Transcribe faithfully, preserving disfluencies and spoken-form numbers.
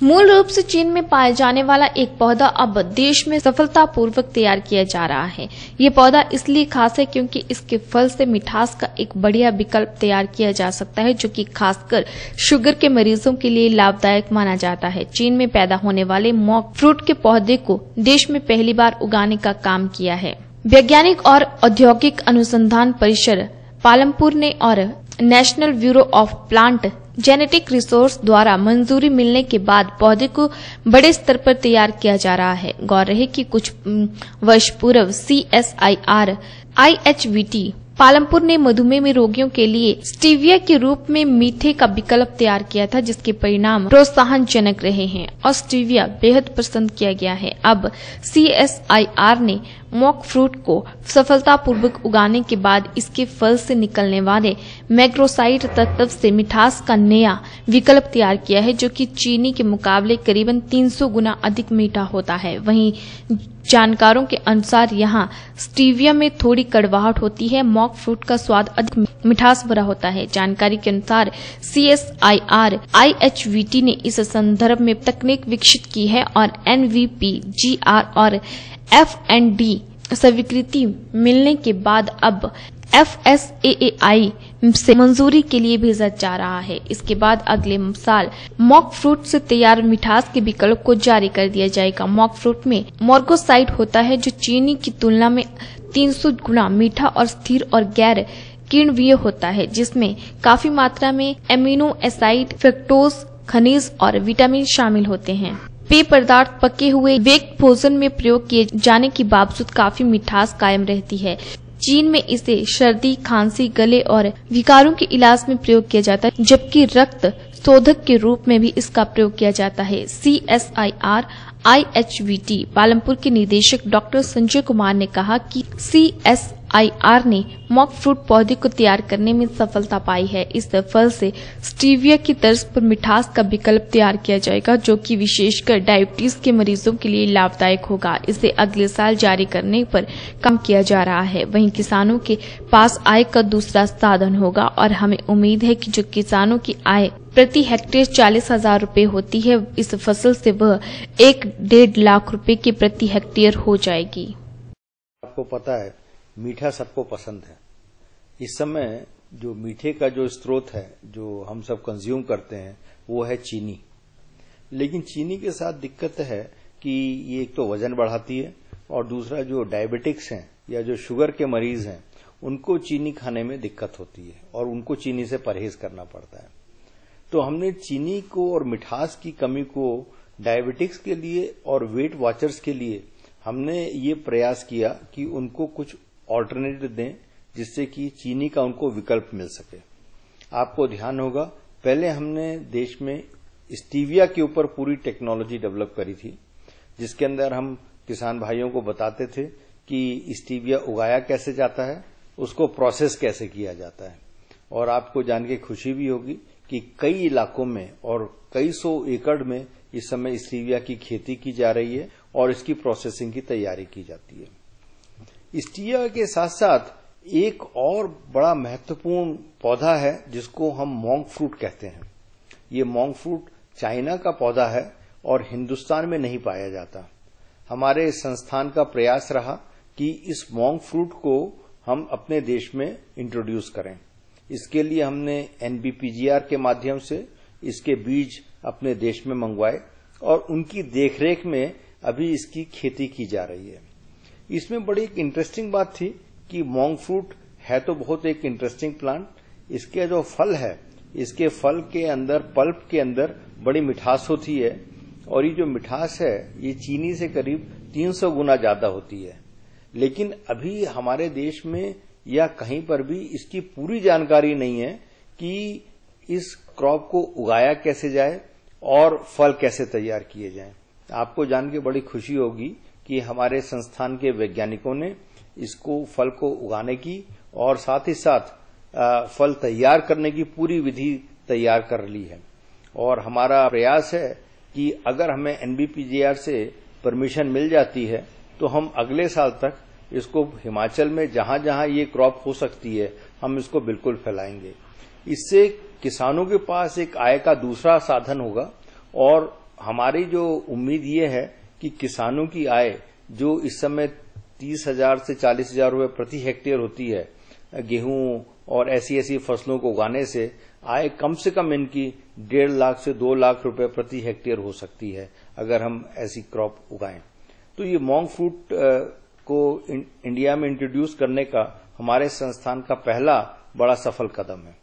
मूल रूप से चीन में पाए जाने वाला एक पौधा अब देश में सफलतापूर्वक तैयार किया जा रहा है। ये पौधा इसलिए खास है क्योंकि इसके फल से मिठास का एक बढ़िया विकल्प तैयार किया जा सकता है, जो कि खासकर शुगर के मरीजों के लिए लाभदायक माना जाता है। चीन में पैदा होने वाले मॉन्क फ्रूट के पौधे को देश में पहली बार उगाने का काम किया है। वैज्ञानिक और औद्योगिक अनुसंधान परिषद पालमपुर ने और national bureau of plant genetic resource द्वारा मंजूरी मिलने के बाद पौधे को बड़े स्तर पर तैयार किया जा रहा है। गौर रहे कि कुछ वर्ष पूर्व C S I R I H V T Palampur ने मधुमेह में रोगियों के लिए स्टीविया के रूप में मीठे का विकल्प तैयार किया था, जिसके परिणाम प्रोत्साहनजनक रहे हैं और स्टीविया बेहद पसंद किया गया है। अब सी एस आई आर ने मॉन्क फ्रूट को सफलतापूर्वक उगाने के बाद इसके फल से निकलने वाले मैक्रोसाइड तत्व से मिठास का नया विकल्प तैयार किया है, जो कि चीनी के मुकाबले करीबन तीन सौ गुना अधिक मीठा होता है। वहीं जानकारों के अनुसार यहाँ स्टीविया में थोड़ी कड़वाहट होती है। मॉन्क फ्रूट का स्वाद अधिक मिठास भरा होता है। जानकारी के अनुसार C S I R I H V T ने इस संदर्भ में तकनीक विकसित की है और N V P, G R और एफ एन डी स्वीकृति मिलने के बाद अब एफ एस ए ए आई से मंजूरी के लिए भेजा जा रहा है। इसके बाद अगले साल मॉन्क फ्रूट से तैयार मिठास के विकल्प को जारी कर दिया जाएगा। मॉन्क फ्रूट में मोर्गोसाइड होता है, जो चीनी की तुलना में तीन सौ गुना मीठा और स्थिर और गैर किण्वीय होता है, जिसमें काफी मात्रा में एमिनो एसिड, फ्रक्टोज, खनिज और विटामिन शामिल होते हैं। पेय पदार्थ पके हुए बेक्ड भोजन में प्रयोग किए जाने के बावजूद काफी मिठास कायम रहती है। चीन में इसे सर्दी, खांसी, गले और विकारों के इलाज में प्रयोग किया जाता है, जबकि रक्त शोधक के रूप में भी इसका प्रयोग किया जाता है। C S I R I H V T Palampur के निदेशक डॉक्टर संजय कुमार ने कहा कि सी एस आई आर ने मॉन्क फ्रूट पौधे को तैयार करने में सफलता पाई है। इस फल से स्टीविया की तर्ज पर मिठास का विकल्प तैयार किया जाएगा, जो कि विशेषकर डायबिटीज के मरीजों के लिए लाभदायक होगा। इसे अगले साल जारी करने पर काम किया जा रहा है। वहीं किसानों के पास आय का दूसरा साधन होगा और हमें उम्मीद है कि जो किसानों की आय प्रति हेक्टेयर चालीस हजार रूपए होती है, इस फसल से वह एक डेढ़ लाख रुपए की प्रति हेक्टेयर हो जाएगी। आपको पता है मीठा सबको पसंद है। इस समय जो मीठे का जो स्रोत है, जो हम सब कंज्यूम करते हैं, वो है चीनी। लेकिन चीनी के साथ दिक्कत है कि ये एक तो वजन बढ़ाती है और दूसरा जो डायबिटिक्स हैं या जो शुगर के मरीज हैं, उनको चीनी खाने में दिक्कत होती है और उनको चीनी से परहेज करना पड़ता है। तो हमने चीनी को और मिठास की कमी को डायबिटिक्स के लिए और वेट वॉचर्स के लिए हमने ये प्रयास किया कि उनको कुछ ऑल्टरनेटिव दें, जिससे कि चीनी का उनको विकल्प मिल सके। आपको ध्यान होगा, पहले हमने देश में स्टीविया के ऊपर पूरी टेक्नोलॉजी डेवलप करी थी, जिसके अंदर हम किसान भाइयों को बताते थे कि स्टीविया उगाया कैसे जाता है, उसको प्रोसेस कैसे किया जाता है। और आपको जान के खुशी भी होगी कि कई इलाकों में और कई सौ एकड़ में इस समय स्टीविया की खेती की जा रही है और इसकी प्रोसेसिंग की तैयारी की जाती है। स्टीविया के साथ साथ एक और बड़ा महत्वपूर्ण पौधा है जिसको हम मॉन्क फ्रूट कहते हैं। ये मॉन्क फ्रूट चाइना का पौधा है और हिंदुस्तान में नहीं पाया जाता। हमारे संस्थान का प्रयास रहा कि इस मॉन्क फ्रूट को हम अपने देश में इंट्रोड्यूस करें। इसके लिए हमने N B P G R के माध्यम से इसके बीज अपने देश में मंगवाए और उनकी देखरेख में अभी इसकी खेती की जा रही है। इसमें बड़ी एक इंटरेस्टिंग बात थी कि मॉन्क फ्रूट है तो बहुत एक इंटरेस्टिंग प्लांट। इसके जो फल है, इसके फल के अंदर, पल्प के अंदर बड़ी मिठास होती है और ये जो मिठास है ये चीनी से करीब तीन सौ गुना ज्यादा होती है। लेकिन अभी हमारे देश में या कहीं पर भी इसकी पूरी जानकारी नहीं है कि इस क्रॉप को उगाया कैसे जाए और फल कैसे तैयार किए जाएं। आपको जान के बड़ी खुशी होगी कि हमारे संस्थान के वैज्ञानिकों ने इसको फल को उगाने की और साथ ही साथ फल तैयार करने की पूरी विधि तैयार कर ली है। और हमारा प्रयास है कि अगर हमें N B P G R से परमिशन मिल जाती है तो हम अगले साल तक इसको हिमाचल में जहां जहां ये क्रॉप हो सकती है, हम इसको बिल्कुल फैलाएंगे। इससे किसानों के पास एक आय का दूसरा साधन होगा और हमारी जो उम्मीद ये है कि किसानों की आय जो इस समय तीस हजार से चालीस हजार रुपये प्रति हेक्टेयर होती है, गेहूं और ऐसी ऐसी फसलों को उगाने से आय कम से कम इनकी डेढ़ लाख से दो लाख रुपए प्रति हेक्टेयर हो सकती है अगर हम ऐसी क्रॉप उगाएं। तो ये मोंग फ्रूट को इंडिया में इंट्रोड्यूस करने का हमारे संस्थान का पहला बड़ा सफल कदम है।